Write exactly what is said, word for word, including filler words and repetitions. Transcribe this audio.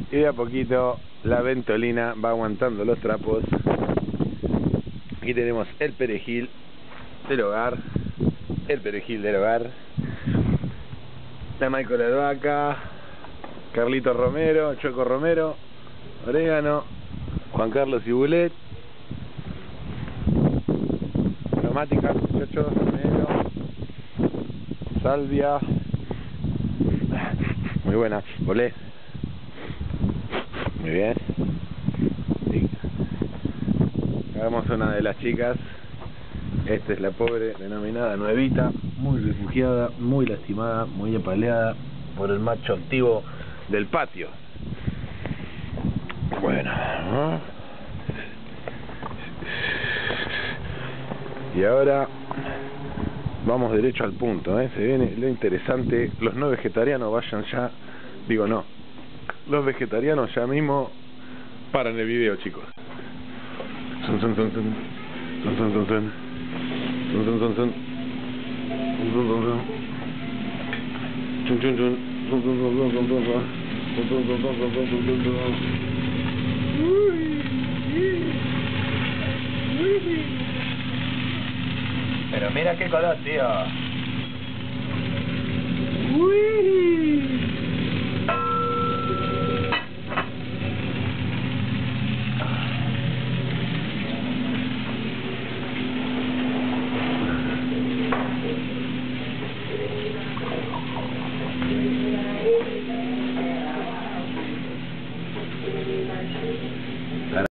Y de a poquito la ventolina va aguantando los trapos. Aquí tenemos el perejil del hogar. El perejil del hogar. La Michael Albahaca. Carlito Romero, Choco Romero. Orégano. Juan Carlos Cibulet. Aromáticas, muchachos. Romero. Salvia. Muy buena. Olé. Muy bien. Sí. Hagamos una de las chicas. Esta es la pobre denominada Nuevita, muy refugiada, muy lastimada, muy apaleada por el macho activo del patio. Bueno, ¿no? Y ahora vamos derecho al punto, ¿eh? Se viene lo interesante. Los no vegetarianos vayan ya, digo no, los vegetarianos ya mismo paran el video, chicos. Son, son, son, son, son, son, son, son. Chun chun chun chun chun chun chun chun chun chun chun chun chun chun. Pero mira qué color, tío. Uy.